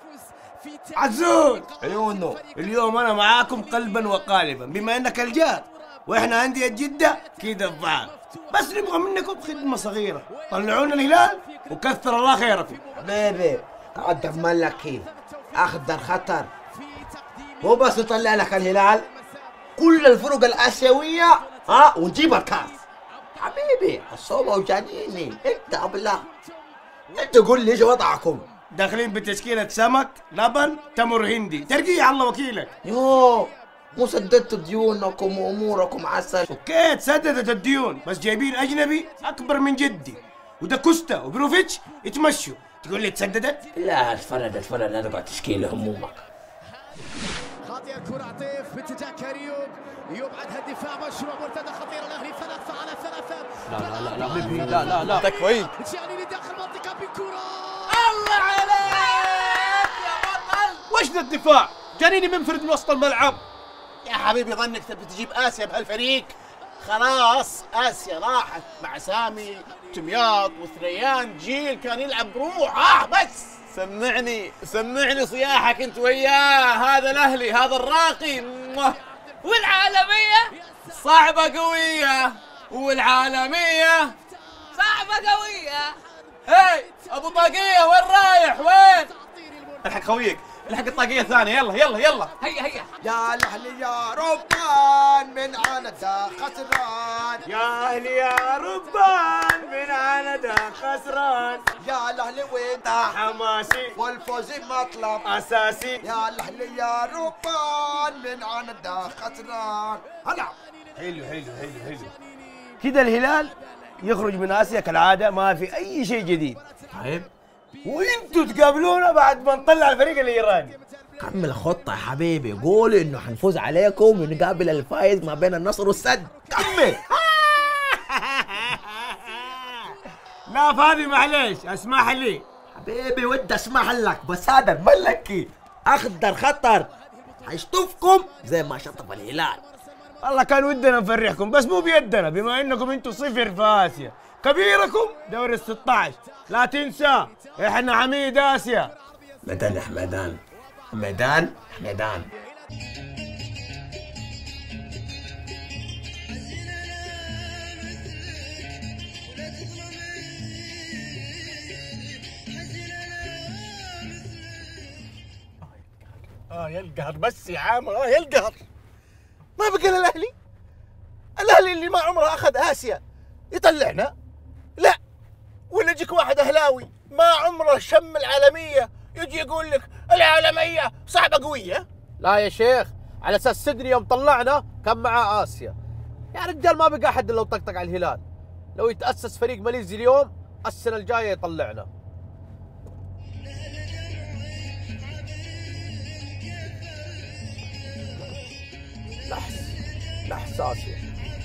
عزوز عيونه، اليوم انا معاكم قلبا وقالبا بما انك الجار واحنا أندية جدة كده في بعض، بس نبغى منكم خدمة صغيرة، طلعونا الهلال وكثر الله خيركم. حبيبي تقدم مالك كيف؟ اخضر خطر، مو بس نطلع لك الهلال، كل الفرق الآسيوية ونجيب الكاس. حبيبي الصوبة وجانيني انت ابله، انت قول لي ايش وضعكم؟ داخلين بتشكيلة سمك لبن تمر هندي، ترقيع الله وكيلك. يو مو سددتوا ديونكم واموركم عسل. اوكي تسددت الديون، بس جايبين اجنبي اكبر من جدي، وده كوستا وبروفيتش يتمشوا، تقول لي تسددت؟ لا اتفرد انا اقعد تشكيله همومك. خاطئة الكرة عطيف باتجاه كاريوب، يبعدها الدفاع مشروع مرتدى خطيرة الاهلي 3-3. لا تكفين تشياني لداخل المنطقة بكرة. الله عليك يا بطل. وش ذا الدفاع؟ جانيني منفرد من وسط الملعب. يا حبيبي ظنك تبي تجيب اسيا بهالفريق؟ خلاص اسيا راحت مع سامي تمياط وثريان، جيل كان يلعب بروح. بس سمعني صياحك انت وياه. هذا الاهلي، هذا الراقي. والعالمية صعبة قوية، والعالمية صعبة قوية. هي ابو طاقية وين رايح؟ وين؟ الحق خويك، الحق الطاقية الثانية. يلا هيا يا الاهلي يا ربان من عنده خسران، يا اهلي يا ربان من عنده خسران، يا الاهلي وين حماسي والفوز مطلب اساسي، يا الاهلي يا ربان من عنده خسران. هلا حلو كده الهلال يخرج من اسيا كالعاده، ما في اي شيء جديد. طيب وانتوا تقابلونا بعد ما نطلع الفريق الايراني. كمل خطة يا حبيبي، قول انه حنفوز عليكم ونقابل الفايز ما بين النصر والسد. كمل. لا فاضي معليش، اسمح لي حبيبي ودي اسمح لك، بس هذا الملكي اخضر خطر حيشطفكم زي ما شطف الهلال. والله كان ودنا نفرحكم بس مو بيدنا، بما انكم انتوا صفر في اسيا، كبيركم دوري ال16، لا تنسى احنا عميد اسيا. ميدان حميدان حميدان حميدان. يا القهر بس يا عامر. يا القهر، ما بقى الاهلي اللي ما عمره اخذ اسيا يطلعنا. لا، ولا يجيك واحد اهلاوي ما عمره شم العالميه يجي يقول لك العالميه صعبه قويه. لا يا شيخ، على اساس سدني يوم طلعنا كان معاه اسيا. يا رجال ما بقى احد لو طقطق على الهلال. لو يتاسس فريق ماليزي اليوم السنه الجايه يطلعنا. نحس اسيا.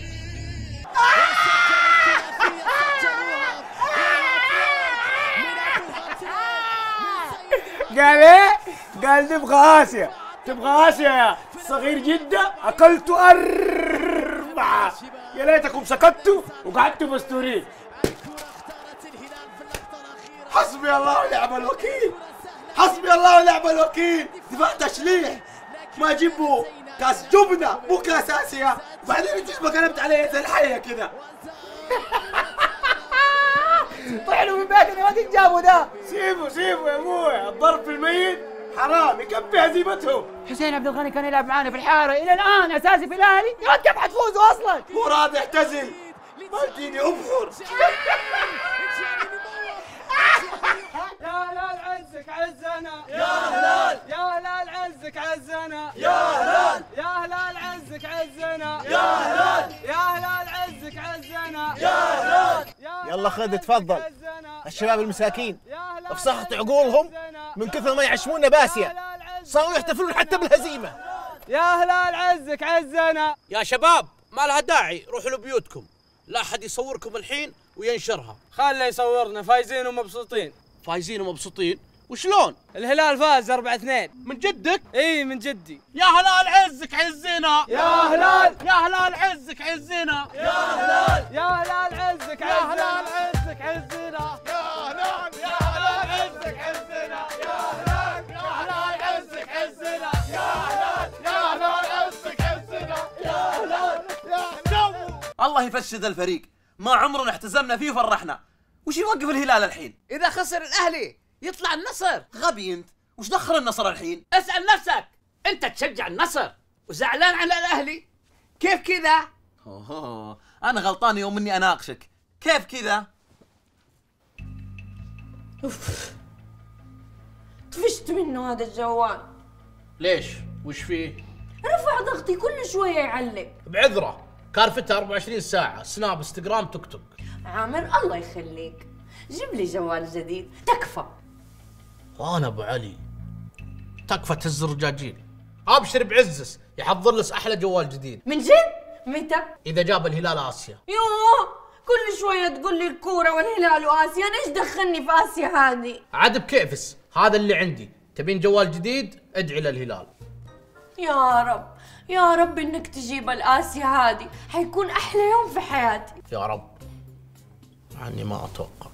قال ايه؟ قال تبغى اسيا يا صغير جدة، اكلتوا 4. يا ليتكم سكتوا وقعدتوا مستورين. حسبي الله ونعم الوكيل، دفاع تشليح، ما جيبوا كاس جبنة مو كاس اسيا، بعدين الجزمة قلبت عليه زي الحية كذا. طعنوا من بيتنا ما تنجابوا ده. سيبوا يا ابوي، الضرب في الميت حرام يكفي هزيمتهم. حسين عبد الغني كان يلعب معانا في الحاره الى الان اساسي في الاهلي، يا ولد كيف حتفوزوا اصلا؟ هو راضي يعتزل، ما تجيني ابخر. يا هلال عزك عزنا، يا هلال عزك عزنا، يا هلال عزك عزنا، يا هلال عزك عزنا، يا هلال. يلا خذ تفضل. الشباب المساكين افصحت عقولهم من كثر ما يعشمونا باسيا، صاروا يحتفلون حتى بالهزيمه. يا هلال عزك عزنا. يا شباب ما لها داعي، روحوا لبيوتكم، لا أحد يصوركم الحين وينشرها. خله يصورنا فايزين ومبسوطين. فايزين ومبسوطين؟ وشلون؟ الهلال فاز 4-2. من جدك؟ اي من جدي. يا هلال عزك عزنا، يا هلال عزك عزنا، يا هلال عزك عزنا، يا هلال عزك عزنا، يا هلال عزك عزنا، يا هلال الله يفشد الفريق، ما عمرنا احتزمنا فيه وفرحنا. وش يوقف الهلال الحين؟ اذا خسر الاهلي يطلع النصر. غبي انت، وش دخل النصر الحين؟ اسال نفسك، انت تشجع النصر وزعلان على الاهلي، كيف كذا؟ اوه انا غلطان يوم اني اناقشك، كيف كذا؟ طفشت منه هذا الجوال. ليش؟ وش فيه؟ رفع ضغطي كل شويه يعلق. بعذره، كارفتها 24 ساعة، سناب، انستغرام، توك توك. عامر الله يخليك، جيب لي جوال جديد تكفى. وانا ابو علي تكفى تهز الرجاجيل. ابشر بعزز يحضر لك احلى جوال جديد. من جد؟ متى؟ اذا جاب الهلال اسيا. يوه كل شويه تقول لي الكوره والهلال واسيا، انا ايش دخلني في اسيا هذه؟ عاد بكيفس، هذا اللي عندي. تبين جوال جديد؟ ادعي للهلال. يا رب يا رب انك تجيب الاسيا هذه، حيكون احلى يوم في حياتي. يا رب، عني ما اتوقع.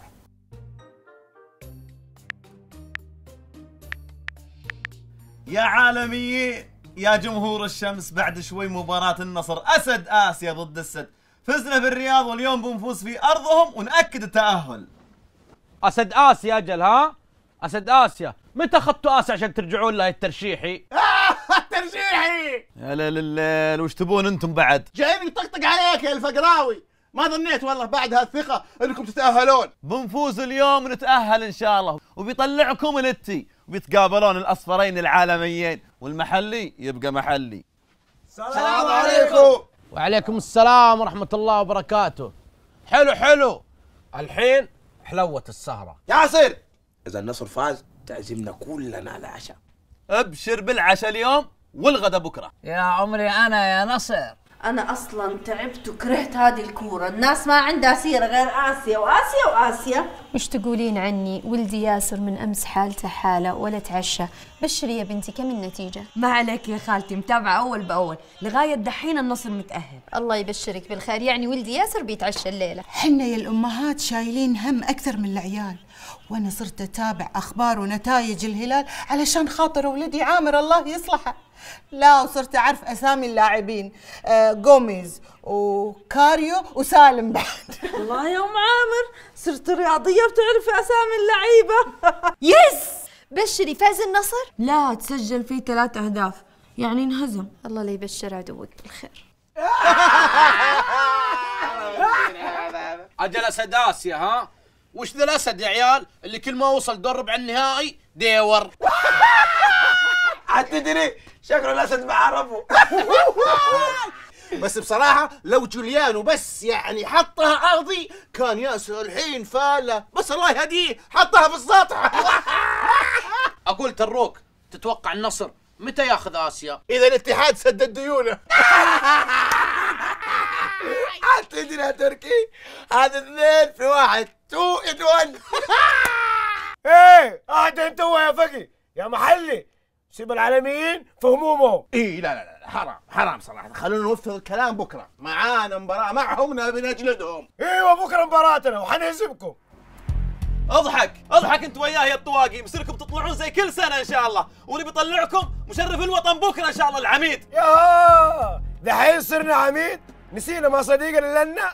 يا عالميين، يا جمهور الشمس، بعد شوي مباراة النصر أسد آسيا ضد السد. فزنا بالرياض واليوم بنفوز في أرضهم ونأكد التأهل. اسد اسيا اجل، ها؟ اسد اسيا، متى اخذتوا اسيا عشان ترجعون له الترشيحي؟ ترجيحي يا ليل الليل، وش تبون انتم بعد؟ جايين يطقطق عليك يا الفقراوي. ما ظنيت والله بعد هالثقة انكم تتأهلون. بنفوز اليوم ونتأهل إن شاء الله، وبيطلعكم الاتي، وبيتقابلون الأصفرين العالميين، والمحلي يبقى محلي. السلام عليكم. وعليكم السلام ورحمة الله وبركاته. حلو حلو، الحين حلوة السهرة. ياسر، إذا النصر فاز تعزمنا كلنا على عشاء. ابشر بالعشاء اليوم والغدا بكرة. يا عمري انا يا نصر. انا اصلا تعبت وكرهت هذه الكوره، الناس ما عندها سيره غير اسيا واسيا واسيا. وش تقولين عني؟ ولدي ياسر من امس حالته حاله ولا تعشى. بشري يا بنتي، كم النتيجه؟ ما عليك يا خالتي، متابعه اول باول لغايه دحين النصر متاهل. الله يبشرك بالخير، يعني ولدي ياسر بيتعشى الليله. حنا يا الامهات شايلين هم اكثر من العيال، وانا صرت اتابع اخبار ونتائج الهلال علشان خاطر ولدي عامر الله يصلحه. لا، وصرت اعرف اسامي اللاعبين، جوميز وكاريو وسالم بعد. الله يا ام عامر، صرت رياضيه بتعرفي اسامي اللعيبه. يس. بشري، فاز النصر؟ لا، تسجل فيه 3 أهداف، يعني انهزم. الله لا يبشر عدوك بالخير. اجل اسد اسيا، ها؟ وش ذا الاسد يا عيال اللي كل ما وصل دور ربع النهائي ديور؟ تدري شكله الاسد ما عرفه. بس بصراحة لو جوليانو بس يعني حطها ارضي كان ياسر الحين فالة، بس الله يهديه حطها في السطح. اقول تروك، تتوقع النصر متى ياخذ اسيا؟ اذا الاتحاد سدد ديونه. تدري يا تركي، هذا 2 في 1، 2 in 1. ايه اهدى انت هو يا فقي يا محلي، سيب العالميين في همومهم. ايه لا حرام صراحة، خلونا نوفر الكلام بكرة، معانا مباراة معهم نبي نجلدهم. ايوه بكره مباراتنا وحنهزمكم. اضحك انت وياه يا الطواقي، مصيركم تطلعون زي كل سنة إن شاء الله، واللي بيطلعكم مشرف الوطن بكرة إن شاء الله العميد. يا دحين صرنا عميد، نسينا ما صديقنا لنا.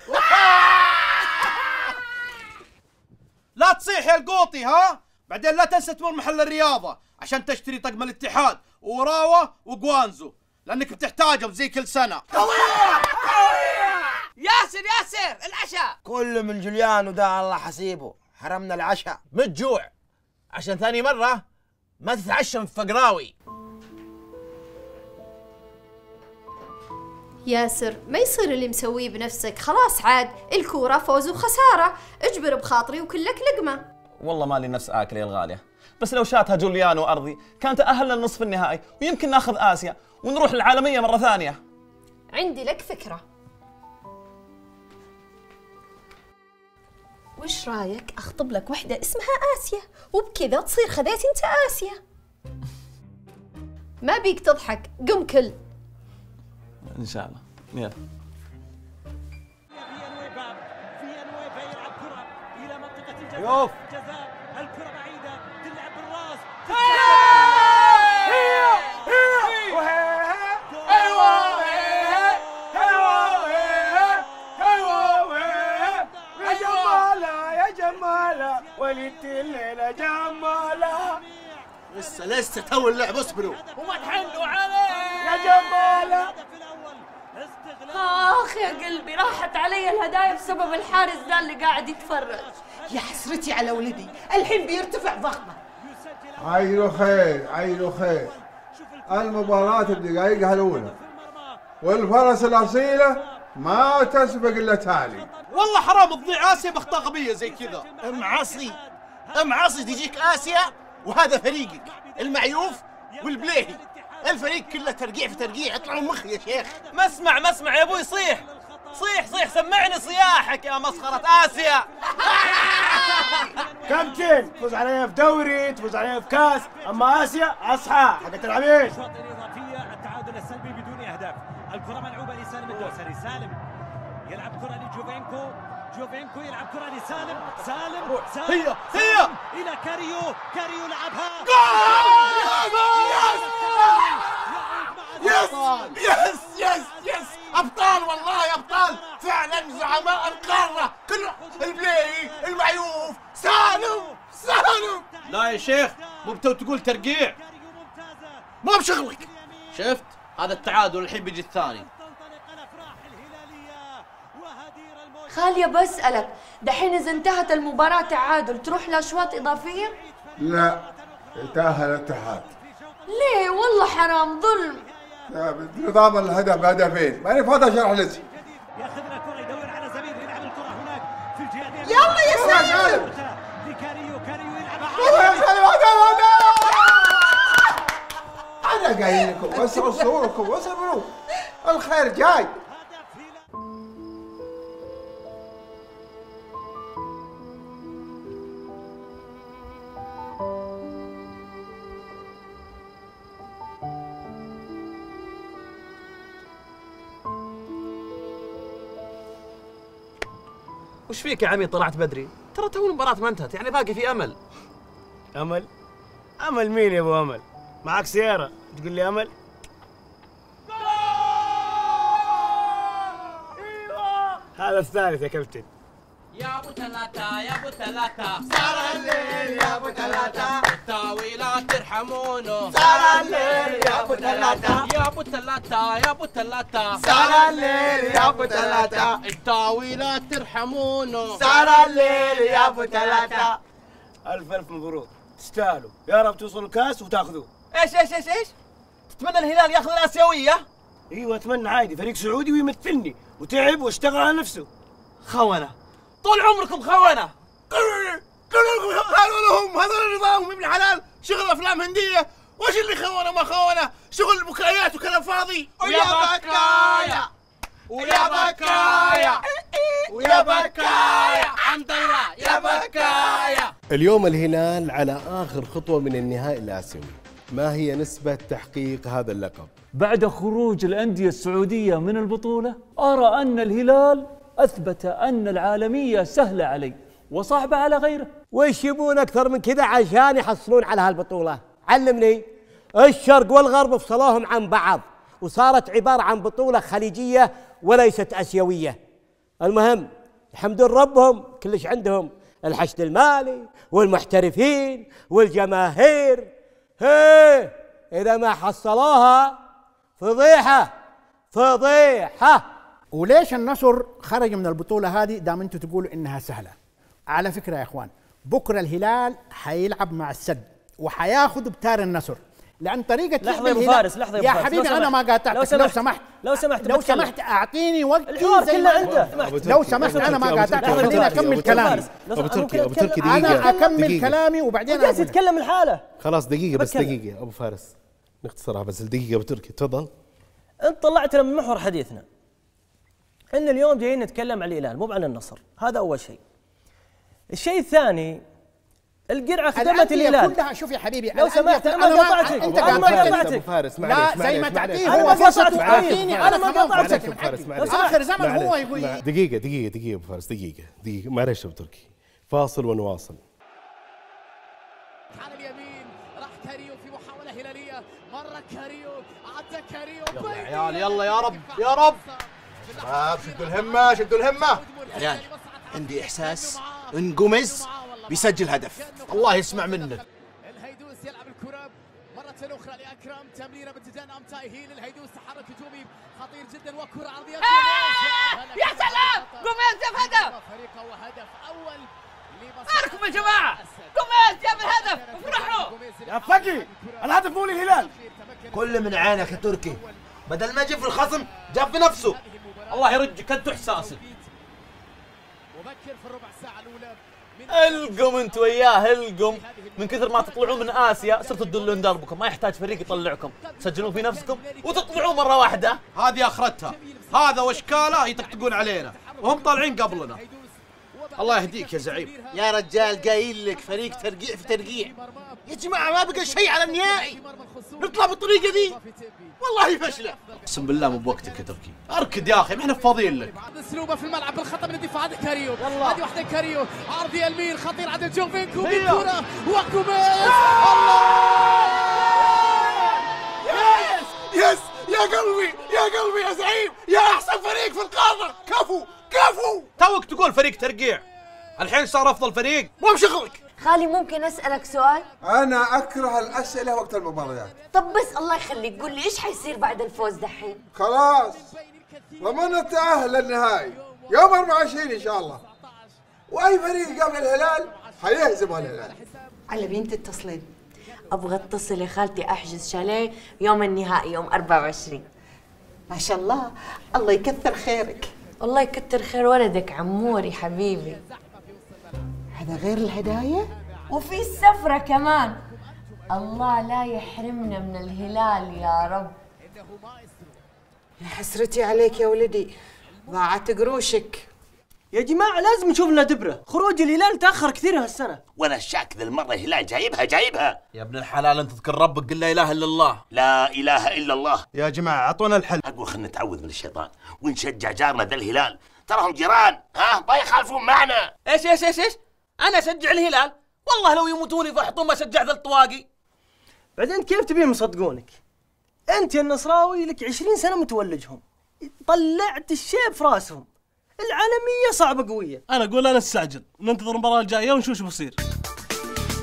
لا تصيح يا القوطي، ها؟ بعدين لا تنسى تمر محل الرياضة عشان تشتري طقم الاتحاد وراوة وجوانزو، لأنك بتحتاجهم زي كل سنة. ياسر العشاء. كله من جوليانو ده، الله حسيبه حرمنا العشاء. متجوع عشان ثاني مرة ما تتعشى من فقراوي. ياسر، ما يصير اللي مسويه بنفسك، خلاص عاد الكورة فوز وخسارة، اجبر بخاطري وكلك لقمة. والله مالي نفس آكل يا الغالية، بس لو شاتها جوليانو أرضي كان تأهلنا النصف النهائي، ويمكن ناخذ آسيا ونروح العالمية مرة ثانية. عندي لك فكرة، وش رايك اخطب لك وحدة اسمها آسيا، وبكذا تصير خذيت انت آسيا. ما بيك تضحك، قم كل. إن شاء الله. يلا. يوف الكرة بعيدة تلعب بالراس. ايوه لسه تو اللعب، اصبروا وما تحنوا عليه يا جماله. اخ يا قلبي، راحت علي الهدايا بسبب الحارس ده اللي قاعد يتفرج. يا حسرتي على ولدي، الحين بيرتفع ضغطه. عينه خير عينه خير. المباراة بدقائقها الأولى والفرس الأصيلة ما تسبق إلا تالي. والله حرام تضيع آسيا بأخطاء غبية زي كذا. معصي تجيك آسيا وهذا فريقك المعيوف والبليهي، الفريق كله ترقيع في ترقيع، اطلع من مخي يا شيخ. ما اسمع يا ابوي، صيح سمعني صياحك يا مسخرة آسيا. كابتن، تفوز علينا في دوري، تفوز علينا في كاس، اما اسيا اصحى حقت العبيد. الشوط الاضافيه التعادل السلبي بدون اهداف. الكره ملعوبه لسالم الدوسري، سالم يلعب كره لجوفينكو يلعب كره لسالم، هي الى كاريو لعبها يس ابطال، والله ابطال فعلا، زعماء القاره كل البلاي المعيوف. سالم لا يا شيخ، مو بتو تقول ترقيع، ما بشغلك. شفت هذا التعادل الحين بيجي الثاني. خالية بسألك، دحين إذا انتهت المباراة تعادل تروح لأشواط إضافية؟ لا، يتأهل الاتحاد. ليه؟ والله حرام، ظلم. نظام الهدف هدفين، ماني فاضي اشرح لك. ياخذ الكره، يدور على زميله، يلعب الكره هناك في الجهه. يلا يا سالم. كاريو يلعب. انا قايل لكم وسعوا صوركم واصبروا، الخير جاي. وش فيك يا عمي طلعت بدري؟ ترى تو المباراة ما انتهت، يعني باقي في امل. امل مين يا ابو امل؟ معك سيارة تقول لي امل؟ هذا الثالث يا كابتن. يا ابو ثلاثة صار الليل يا ابو ثلاثة، التاويلات ترحمونه. صار الليل يا ابو ثلاثة، يا ابو ثلاثة صار الليل يا ابو ثلاثة، التاويلات ترحمونه. صار الليل يا ابو ثلاثة. الف مبروك، تستاهلوا، يا رب توصلوا الكاس وتاخذوه. ايش تتمنى الهلال ياخذ الاسيوية؟ ايوه اتمنى، عادي، فريق سعودي ويمثلني وتعب واشتغل على نفسه. خونة، طول عمركم خونة. هذول نظامهم ابن حلال، شغل افلام هنديه. وش اللي خونه ما خونه؟ شغل بكايات وكلام فاضي. ويا بكايا حمد الله يا بكايا. اليوم الهلال على آخر خطوة من النهائي الآسيوي. ما هي نسبة تحقيق هذا اللقب؟ بعد خروج الأندية السعودية من البطولة، أرى أن الهلال أثبت أن العالمية سهلة عليه وصعبة على غيره. وإيش يبون أكثر من كذا عشان يحصلون على هالبطولة؟ علمني. الشرق والغرب فصلوهم عن بعض وصارت عبارة عن بطولة خليجية وليست آسيوية. المهم يحمدون ربهم كلش عندهم الحشد المالي والمحترفين والجماهير. إذا ما حصلوها فضيحة. وليش النصر خرج من البطولة هذه دام انتم تقولوا انها سهلة؟ على فكرة يا اخوان، بكرة الهلال حيلعب مع السد وحياخذ بتار النصر، لأن طريقة لحظة يا أبو فارس، لحظة يا حبيبي أنا ما قاطعتك. لو سمحت أعطيني وقت. الحوار كله عنده. لو سمحت أنا ما قاطعتك، خليني أكمل كلامي. أبو تركي دقيقة. أنا أكمل كلامي وبعدين جالس يتكلم الحالة. خلاص دقيقة بس، دقيقة أبو فارس نختصرها بس دقيقة. أبو تركي تفضل. أنت طلعتنا من محور حديثنا. إحنا اليوم جايين نتكلم عن الهلال مو عن النصر، هذا أول شيء. الشيء الثاني، القرعة خدمت الهلال كلها. شوف يا حبيبي لو سمحت أنا ما قاطعتك. أنت أنا ما قاطعتك. لا زي ما تعطيه أنا ما قاطعتك. أنا ما قاطعتك. آخر زمن هو يقول. دقيقة أبو فارس، دقيقة معلش أبو تركي، فاصل ونواصل. على اليمين راح كاريو في محاولة هلالية، مرة كاريو عدى كاريو. يلا يا عيال، يلا يا رب يا رب. شباب شدوا الهمة شدوا الهمة. يا عيال عندي إحساس إن قمز بيسجل هدف، الله يسمع منه. الهيدوس يلعب الكرة مرة أخرى لأكرم، تمريرة باتجاه أمتاي هيل، الهيدوس تحرك هجومي خطير جدا وكرة عرضية. يا سلام جوميز جاب هدف. فريقه وهدف أول. باركم يا جماعة، جوميز جاب الهدف، افرحوا. يا فقي الهدف مو للهلال. كل من عينك يا تركي، بدل ما يجيب في الخصم جاب في نفسه. الله يرجك انتوا احساسي. وبكر في الربع ساعة الأولى. القم انت وياه القم، من كثر ما تطلعون من اسيا صرتوا تدلون دربكم، ما يحتاج فريق يطلعكم، تسجلون في نفسكم وتطلعوا مره واحده. هذه اخرتها، هذا واشكاله يطقطقون علينا وهم طالعين قبلنا. الله يهديك يا زعيم. يا رجال قايل لك فريق ترقيع في ترقيع. يا جماعه ما بقى شيء على النهائي، نطلع بالطريقه ذي والله فشله. اقسم بالله مو بوقتك يا تركي، اركد يا اخي ما احنا فاضيين لك. اسلوبه في الملعب بالخطا من الدفاع عند كاريو. هذه واحده كاريو، عرضيه اليمين خطير عند جوفينكو بالكره وكوميز. يس يا قلبي يا قلبي يا زعيم، يا احسن فريق في القاره. كفو كفو. توك تقول فريق ترقيع، الحين صار افضل فريق. مو بشغلك. خالي ممكن اسالك سؤال؟ انا اكره الاسئله وقت المباريات. طب بس الله يخليك قول لي ايش حيصير بعد الفوز دحين؟ خلاص ضمننا التاهل للنهائي يوم 24 ان شاء الله، واي فريق قبل الهلال حيهزم الهلال. على مين تتصلين؟ ابغى اتصل يا خالتي احجز شاليه يوم النهائي يوم 24. ما شاء الله، الله يكثر خيرك. الله يكتر خير ولدك عموري حبيبي. هذا غير الهدايا؟ وفي السفرة كمان. الله لا يحرمنا من الهلال يا رب. يا حسرتي عليك يا ولدي، ضاعت قروشك. يا جماعة لازم نشوف لنا دبرة، خروج الهلال تأخر كثير هالسنة. وانا الشاك ذا المرة الهلال جايبها. يا ابن الحلال انت تذكر ربك، قل لا اله الا الله. لا اله الا الله. يا جماعة اعطونا الحل. اقول خلنا نتعوذ من الشيطان ونشجع جارنا ذا الهلال، تراهم جيران، ما يخالفون معنا. ايش انا اشجع الهلال؟ والله لو يموتوني فحطون ما شجع ذا الطواقي. بعدين كيف تبيهم يصدقونك؟ انت يا النصراوي لك 20 سنة متولجهم، طلعت الشيب في راسهم. العالمية صعبة قوية. انا اقول لا نستعجل، ننتظر المباراة الجاية ونشوف شو بيصير.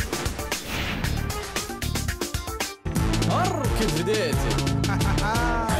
اركض بديتي.